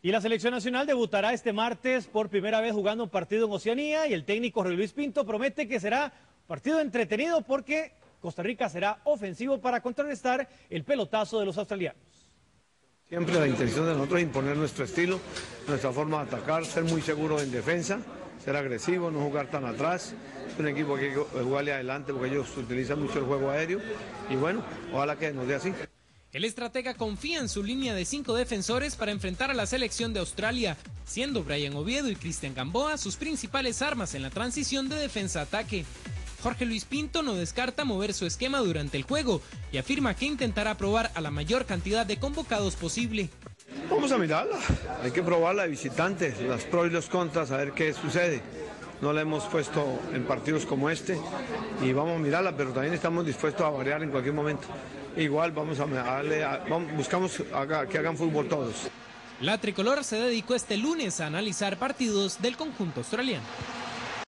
Y la selección nacional debutará este martes por primera vez jugando un partido en Oceanía y el técnico Jorge Luis Pinto promete que será partido entretenido porque Costa Rica será ofensivo para contrarrestar el pelotazo de los australianos. Siempre la intención de nosotros es imponer nuestro estilo, nuestra forma de atacar, ser muy seguro en defensa, ser agresivo, no jugar tan atrás. Es un equipo que hay que jugarle adelante porque ellos utilizan mucho el juego aéreo y bueno, ojalá que nos dé así. El estratega confía en su línea de 5 defensores para enfrentar a la selección de Australia, siendo Brian Oviedo y Cristian Gamboa sus principales armas en la transición de defensa-ataque. Jorge Luis Pinto no descarta mover su esquema durante el juego y afirma que intentará probar a la mayor cantidad de convocados posible. Vamos a mirarla, hay que probarla de visitantes, las pros y los contras, a ver qué sucede. No la hemos puesto en partidos como este y vamos a mirarla, pero también estamos dispuestos a variar en cualquier momento. Igual vamos a darle, buscamos que hagan fútbol todos. La tricolor se dedicó este lunes a analizar partidos del conjunto australiano.